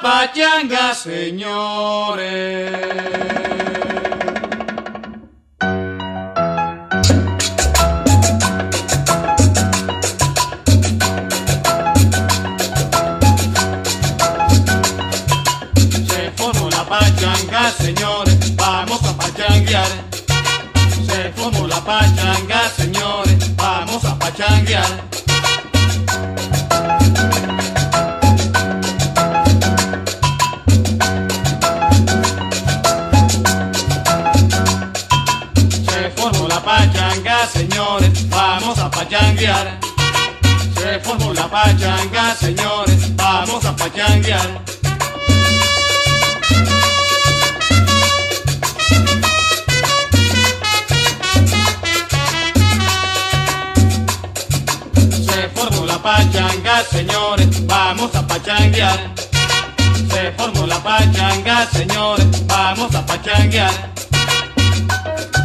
pachanga, señores. Se formó la pachanga, señores, vamos a pachanguear. Se formó la pachanga, señores, vamos a pachanguear. Se formó la pachanga, señores, vamos a pachanguear. Se formó la pachanga, señores, vamos a pachanguear. Se formó la pachanga, señores, vamos a pachanguear. Se formó la pachanga, señores, vamos a pachanguear.